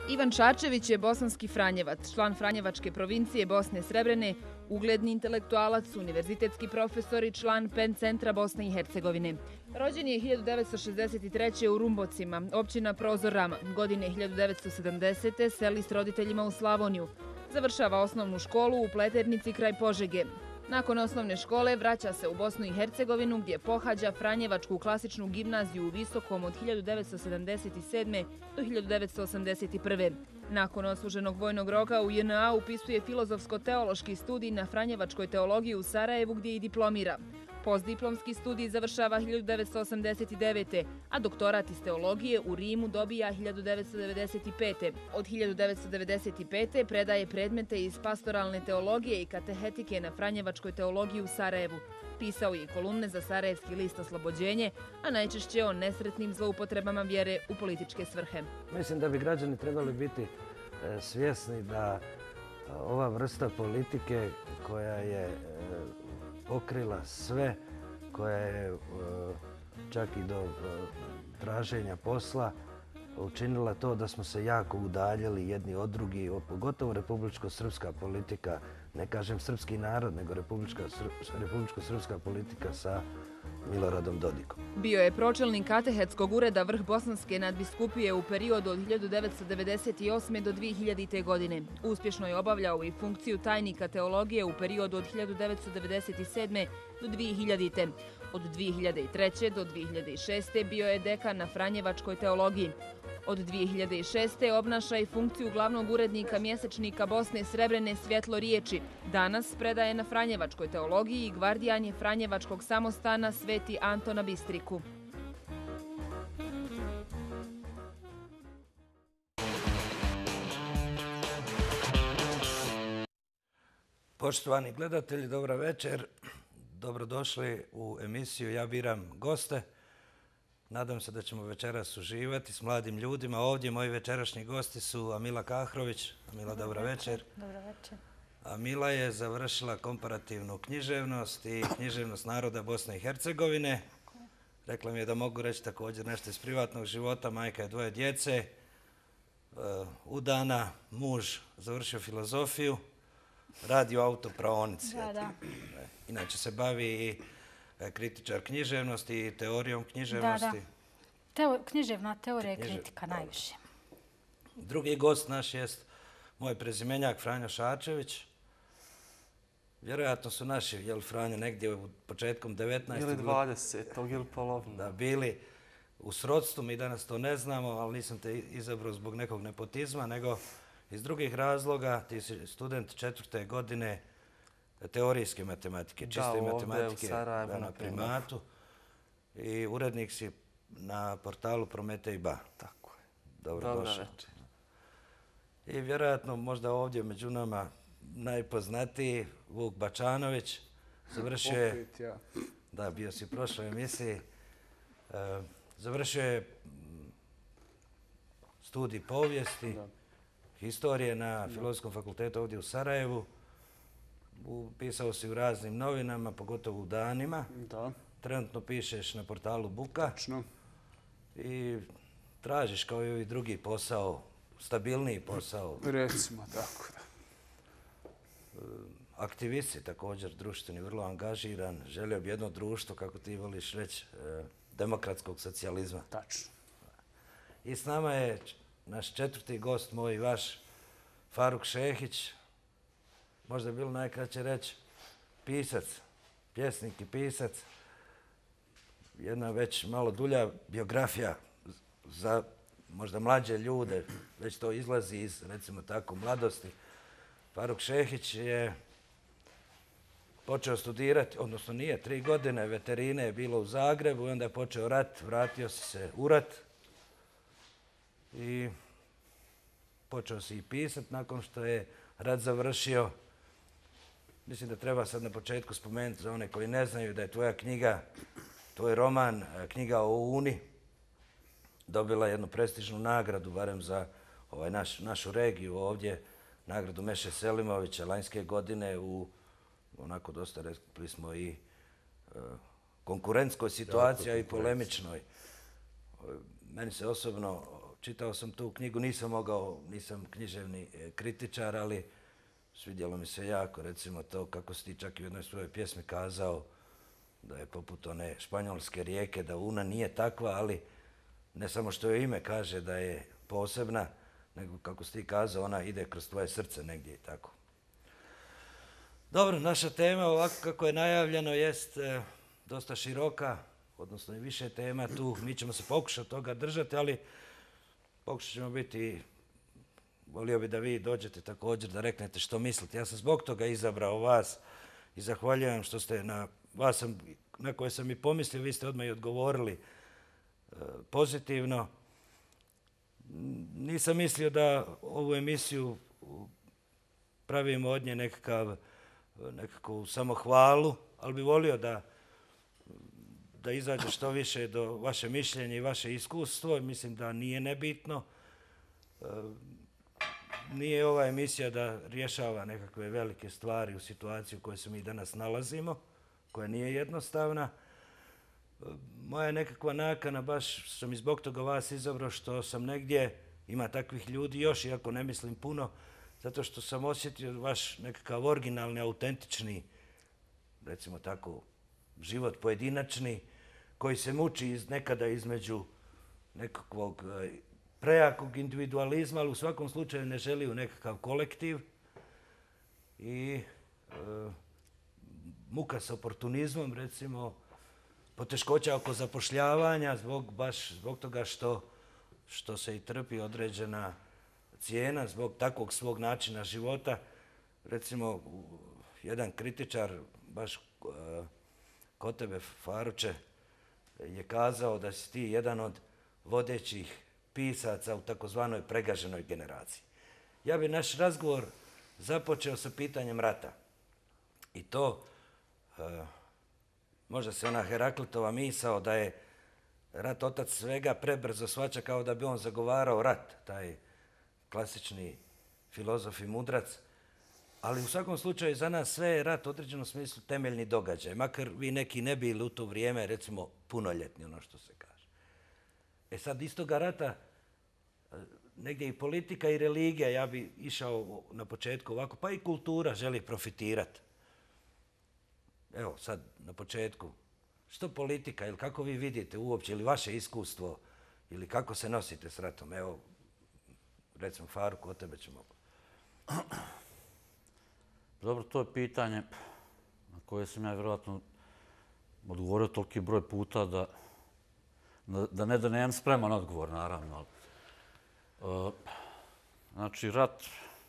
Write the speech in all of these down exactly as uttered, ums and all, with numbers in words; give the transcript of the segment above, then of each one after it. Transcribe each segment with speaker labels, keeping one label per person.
Speaker 1: Ivan Šarčević je bosanski Franjevac, član Franjevačke provincije Bosne Srebrene, ugledni intelektualac, univerzitetski profesor i član Pen centra Bosne i Hercegovine. Rođen je hiljadu devetsto šezdeset treće. u Rumbocima, općina Prozor Rama. Godine hiljadu devetsto sedamdesete. seli s roditeljima u Slavoniju. Završava osnovnu školu u Pleternici kraj Požege. Nakon osnovne škole vraća se u Bosnu i Hercegovinu gdje pohađa Franjevačku klasičnu gimnaziju u Visokom od hiljadu devetsto sedamdeset sedme. do hiljadu devetsto osamdeset prve. Nakon odsluženog vojnog roka u J N A upisuje filozofsko-teološki studij na Franjevačkoj teologiji u Sarajevu gdje i diplomira. Postdiplomski studij završava hiljadu devetsto osamdeset devete. a doktorat iz teologije u Rimu dobija hiljadu devetsto devedeset pete. Od hiljadu devetsto devedeset pete. predaje predmete iz pastoralne teologije i katehetike na Franjevačkoj teologiji u Sarajevu. Pisao je i kolumne za Sarajevski list Oslobođenje, a najčešće o nesretnim zloupotrebama vjere u političke svrhe.
Speaker 2: Mislim da bi građani trebali biti svjesni da ova vrsta politike koja je pokrila sve, koja je čak i do traženja posla učinila to da smo se jako udaljili jedni od drugih, pogotovo republičko-srpska politika, ne kažem srpski narod, nego republičko-srpska politika sa Miloradom Dodikom.
Speaker 1: Bio je pročelnik katehetskog ureda Vrh Bosanske nadbiskupije u periodu od hiljadu devetsto devedeset osme. do dvije hiljadite. godine. Uspješno je obavljao i funkciju tajnika teologije u periodu od hiljadu devetsto devedeset sedme. do dvije hiljadite. Od dvije hiljade treće. do dvije hiljade šeste. bio je dekan na Franjevačkoj teologiji. Od dvije hiljade šeste. obnaša i funkciju glavnog urednika mjesečnika Bosne Srebrene Svjetlo riječi. Danas predaje na Franjevačkoj teologiji i gvardijan je Franjevačkog samostana Sveti Anton na Bistriku.
Speaker 2: Poštovani gledatelji, dobra večer. Dobrodošli u emisiju Ja biram goste. Nadam se da ćemo večeras uživati s mladim ljudima. Ovdje moji večerašnji gosti su Amila Kahrović. Amila, dobra večer.
Speaker 3: Dobra večer.
Speaker 2: Amila je završila komparativnu književnost i književnost naroda Bosne i Hercegovine. Rekla mi je da mogu reći također nešto iz privatnog života. Majka je dvoje djece, udana, muž završio filozofiju, radi u autopraonici.
Speaker 3: Da, da.
Speaker 2: Inače se bavi i kritičar književnosti i teorijom književnosti.
Speaker 3: Da, da. Teo, književna teorija i kritika najviše.
Speaker 2: Drugi gost naš jest moj prezimenjak Franjo Šarčević. Vjerojatno su naši, jel Franjo, negdje u početkom devetnaestog.
Speaker 4: Ili dvadesetog ili polovnog.
Speaker 2: Da, bili u srodstvu, mi danas to ne znamo, ali nisam te izabrao zbog nekog nepotizma, nego iz drugih razloga. Ti si student četvrte godine teorijske matematike, čiste matematike na primatu i urednik si na portalu Prometej Ba.
Speaker 4: Tako je.
Speaker 2: Dobrodošao. I vjerojatno možda ovdje među nama najpoznatiji Vuk Bačanović. Završio je, da, bio si u prošloj emisiji, završio je studij povijesti, historije na Filozofskom fakultetu ovdje u Sarajevu. Pisao si u raznim novinama, pogotovo u Danima.
Speaker 4: Da.
Speaker 2: Trenutno pišeš na portalu Buka.
Speaker 4: Tačno.
Speaker 2: I tražiš kao i ovi drugi posao, stabilniji posao.
Speaker 4: Recimo, tako da.
Speaker 2: Aktivist si također društveni, vrlo angažiran. Želio bi jedno društvo, kako ti voliš reći, demokratskog socijalizma.
Speaker 4: Tačno.
Speaker 2: I s nama je naš četvrti gost, moj i vaš, Faruk Šehić. Možda je bilo najkraće reći pisac, pjesnik i pisac. Jedna već malo dulja biografija za možda mlađe ljude. Već to izlazi iz, recimo tako, mladosti. Faruk Šehić je počeo studirati, odnosno nije, tri godine veterine je bilo u Zagrebu i onda je počeo rat, vratio se u rat i počeo si i pisati nakon što je rat završio. Mislim da treba sad na početku spomenuti za one koji ne znaju da je tvoja knjiga, tvoj roman, knjiga o Uni, dobila jednu prestižnu nagradu, barem za ovaj naš, našu regiju ovdje, nagradu Meše Selimovića lanjske godine u onako dosta, rekli smo, i e, konkurentskoj situaciji, a i polemičnoj. Meni se osobno čitao sam tu knjigu, nisam mogao, nisam književni kritičar, ali svidjelo mi se jako, recimo to kako si ti čak i u jednoj svojoj pjesmi kazao, da je poput one španjolske rijeke, da Una nije takva, ali ne samo što joj ime kaže da je posebna, nego kako si ti kazao, ona ide kroz tvoje srce negdje i tako. Dobro, naša tema, ovako kako je najavljeno, jest e, dosta široka, odnosno i više tema tu. Mi ćemo se pokušati toga držati, ali pokušat ćemo biti, volio bi da vi dođete također da reknete što mislite. Ja sam zbog toga izabrao vas i zahvaljujem što ste na vas, sam, na koje sam i pomislio, vi ste odmah i odgovorili e, pozitivno. Nisam mislio da ovu emisiju pravimo od nje nekakav, nekakvu samohvalu, ali bi volio da, da izađe što više do vaše mišljenje i vaše iskustvo. Mislim da nije nebitno. E, nije ova emisija da rješava nekakve velike stvari u situaciji u kojoj se mi danas nalazimo, koja nije jednostavna. Moja je nekakva nakana, baš sam i zbog toga vas izabrao, što sam negdje, ima takvih ljudi još, iako ne mislim puno, zato što sam osjetio vaš nekakav originalni, autentični, recimo tako, život pojedinačni, koji se muči iz, nekada između nekakvog prejakog individualizma, ali u svakom slučaju ne želi u nekakav kolektiv. I e, muka s oportunizmom, recimo, poteškoća oko zapošljavanja, zbog, baš zbog toga što, što se i trpi određena cijena, zbog takvog svog načina života. Recimo, jedan kritičar, baš uh, kod tebe, Faruče, je kazao da si ti jedan od vodećih pisaca u takozvanoj pregaženoj generaciji. Ja bi naš razgovor započeo sa pitanjem rata. I to, uh, možda se ona Heraklitova misao da je rat otac svega prebrzo shvaća kao da bi on zagovarao rat, taj klasični filozof i mudrac. Ali u svakom slučaju za nas sve je rat u određenom smislu temeljni događaj. Makar vi neki ne bili u to vrijeme, recimo, punoljetni, ono što se kaže. E sad, iz toga rata negdje i politika i religija, ja bi išao na početku ovako, pa i kultura želi profitirati. Evo sad na početku, što politika ili kako vi vidite uopće ili vaše iskustvo ili kako se nosite s ratom? Evo, recimo Faruk, od tebe ćemo.
Speaker 5: Dobro, to je pitanje na koje sam ja vjerojatno odgovorio toliki broj puta da, da ne da nemam spreman odgovor, naravno. Ali, uh, znači, rat,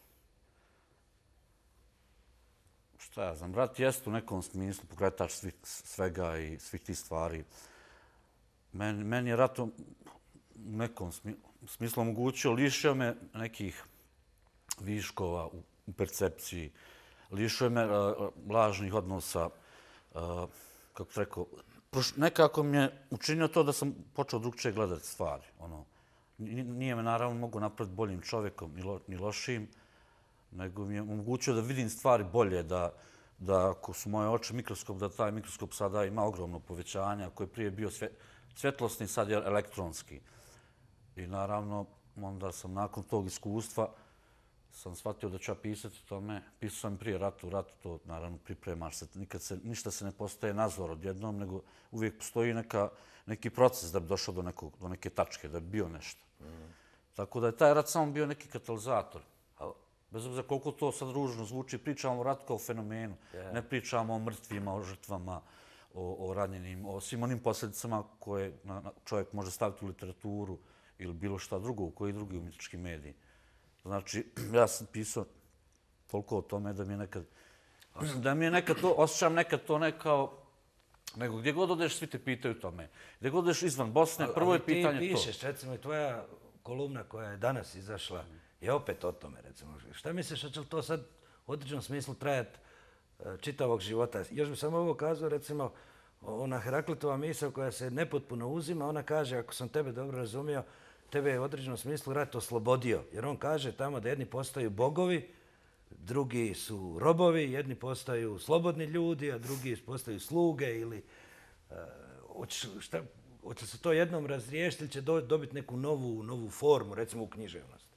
Speaker 5: šta ja znam, rat jest u nekom smislu pokretač svih, svega i svih tih stvari. Men, meni je rat u nekom smislu omogućio, lišio me nekih viškova u, u percepciji, lišio me uh, lažnih odnosa, uh, kako se rekao, nekako mi je učinio to da sam počeo drugčije gledati stvari. Ono, nije me naravno mogu napraviti boljim čovjekom ni, lo, ni lošijim, nego mi je omogućio da vidim stvari bolje, da, da ako su moje oči mikroskop, da taj mikroskop sada ima ogromno povećanje, ako je prije bio svje, svjetlosni, sad je elektronski. I naravno, onda sam nakon tog iskustva sam shvatio da ću ja pisati o tome. Pisao sam prije ratu, ratu to naravno pripremaš se, nikad se, ništa se ne postaje nazor odjednom, nego uvijek postoji neka, neki proces da bi došao do, nekog, do neke tačke, da bi bio nešto. Mm. Tako da je taj rat samo bio neki katalizator. Bez obzira koliko to sad ružno zvuči, pričamo o ratu kao fenomenu. Yeah. Ne pričamo o mrtvima, o žrtvama, o, o ranjenim, o svim onim posljedicama koje na, na čovjek može staviti u literaturu ili bilo šta drugo, u koji drugi umjetnički mediji. Znači, ja sam pisao toliko o tome da mi je nekad, da mi je nekad to, osjećam nekad to ne kao, nego gdje god odeš, svi te pitaju tome. Gdje god odeš izvan Bosne, ali, prvo je pitanje to.
Speaker 2: Ali ti pišeš, to. Recimo, tvoja kolumna koja je danas izašla je opet o tome, recimo. Šta misliš, da će li to sad u određenom smislu trajati čitavog života? Još bi samo ovo kazao, recimo, ona Heraklitova misao koja se nepotpuno uzima, ona kaže, ako sam tebe dobro razumio, tebe je u određenom smislu rat oslobodio. Jer on kaže tamo da jedni postaju bogovi, drugi su robovi, jedni postaju slobodni ljudi, a drugi postaju sluge ili... Uh, šta, hoće se to jednom razriješiti ili će dobiti neku novu, novu formu, recimo u književnosti?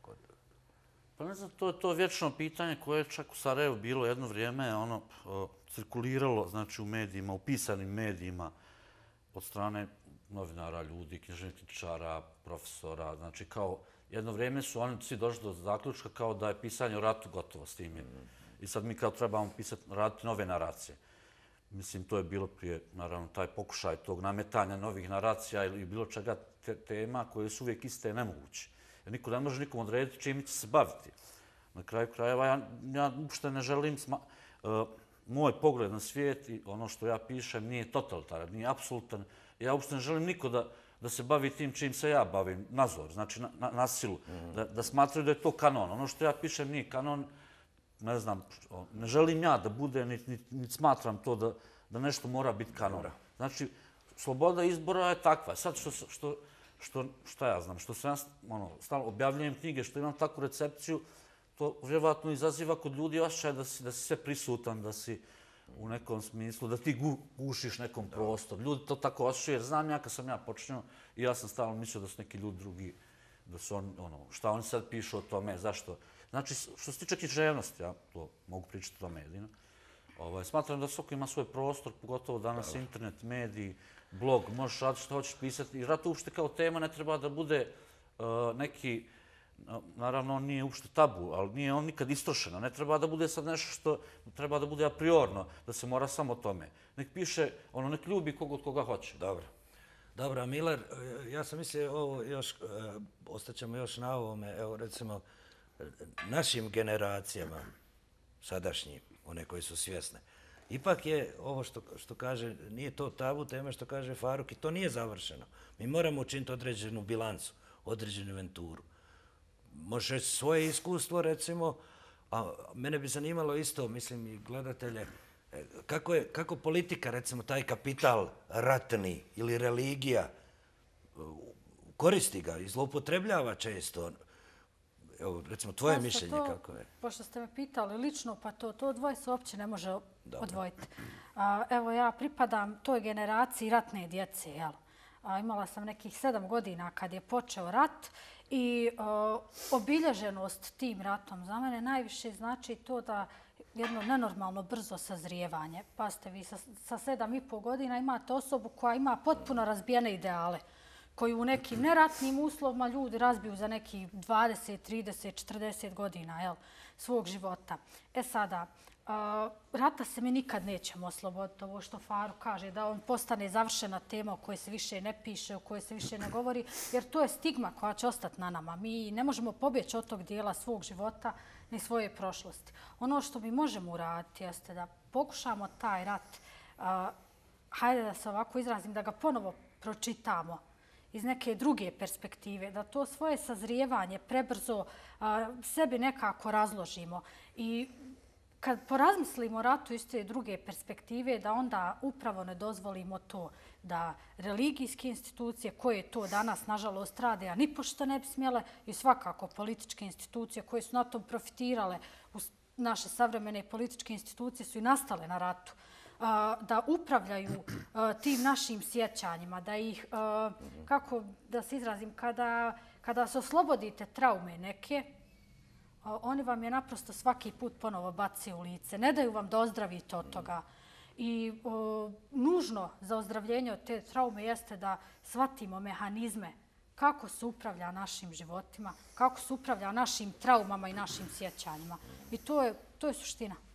Speaker 5: Pa ne znam, to je to vječno pitanje koje je čak u Sarajevu bilo jedno vrijeme, ono, cirkuliralo, znači, u medijima, u pisanim medijima, od strane novinara, ljudi, književničara, profesora, znači, kao, jedno vrijeme su oni svi došli do zaključka kao da je pisanje o ratu gotovo s tim. I sad mi kao trebamo pisati, raditi nove naracije. Mislim, to je bilo prije, naravno, taj pokušaj tog nametanja novih naracija ili bilo čega tema koje su uvijek iste nemoguće. Jer niko ne može nikom odrediti čime će se baviti. Na kraju krajeva, ja, ja uopšte ne želim... Sma, uh, moj pogled na svijet i ono što ja pišem nije totalitaran, nije apsolutan. Ja uopšte ne želim niko da, da se bavi tim čim se ja bavim, nazor, znači na, na, na silu. Mm-hmm. Da, da smatraju da je to kanon. Ono što ja pišem nije kanon, ne znam, ne želim ja da bude, niti nit, nit smatram to da, da nešto mora biti kanon. Znači, sloboda izbora je takva. Sad što, što, što, šta ja znam, što se ja ono, stalno objavljujem knjige, što imam takvu recepciju, to vjerovatno izaziva kod ljudi osjećaj da si, da si sve prisutan, da si u nekom smislu, da ti gu, gušiš nekom prostoru. Ljudi to tako osjećaju, jer znam ja kad sam ja počinio i ja sam stalno mislio da su neki ljudi drugi, da su on, ono, šta oni sad pišu o tome, zašto. Znači, što se tiče književnosti, ja to mogu pričati o tome jedino, ovaj, smatram da svako ima svoj prostor, pogotovo danas internet, mediji, blog, možeš raditi što hoćeš pisati. I rat uopšte kao tema ne treba da bude uh, neki, naravno on nije uopšte tabu, ali nije on nikad istrošeno. Ne treba da bude sad nešto što treba da bude a priorno, da se mora samo o tome. Nek piše, ono, nek ljubi kog od koga hoće.
Speaker 2: Dobro. Dobro, Miler, ja sam mislio ovo još, ostaćemo još na ovome, evo recimo, našim generacijama, sadašnjim, one koji su svjesne. Ipak je ovo što, što kaže, nije to tabu tema što kaže Faruk i to nije završeno. Mi moramo učiniti određenu bilancu, određenu inventuru. Može svoje iskustvo, recimo, a mene bi zanimalo isto, mislim i gledatelje, kako, je, kako politika, recimo, taj kapital ratni ili religija koristi ga i zloupotrebljava često. Evo, recimo, tvoje
Speaker 3: Pošto
Speaker 2: mišljenje
Speaker 3: to,
Speaker 2: kako je?
Speaker 3: Pošto ste me pitali lično, pa to, to dvoje se uopće ne može Dobre. odvojiti. A, evo, ja pripadam toj generaciji ratne djece, jel? A, imala sam nekih sedam godina kad je počeo rat i a, obilježenost tim ratom za mene najviše znači to da jedno nenormalno brzo sazrijevanje. Pa ste vi sa, sa sedam i pol godina imate osobu koja ima potpuno razbijene ideale, koji u nekim neratnim uslovima ljudi razbiju za nekih dvadeset, trideset, četrdeset godina jel, svog života. E sada, uh, rata se mi nikad nećemo osloboditi. Ovo što Faruk kaže, da on postane završena tema o kojoj se više ne piše, o kojoj se više ne govori, jer to je stigma koja će ostati na nama. Mi ne možemo pobjeći od tog dijela svog života ni svoje prošlosti. Ono što mi možemo uraditi jeste da pokušamo taj rat, uh, hajde da se ovako izrazim, da ga ponovo pročitamo iz neke druge perspektive, da to svoje sazrijevanje prebrzo a, sebi nekako razložimo. I kad porazmislimo o ratu iz te druge perspektive, da onda upravo ne dozvolimo to da religijske institucije koje to danas, nažalost, rade, a nipošto ne bi smjele, i svakako političke institucije koje su na tom profitirale, naše savremene političke institucije su i nastale na ratu, da upravljaju tim našim sjećanjima, da ih, kako da se izrazim, kada, kada se oslobodite traume neke, oni vam je naprosto svaki put ponovo baci u lice. Ne daju vam da ozdravite od toga. I o, nužno za ozdravljenje od te traume jeste da shvatimo mehanizme kako se upravlja našim životima, kako se upravlja našim traumama i našim sjećanjima. I to je, to je suština.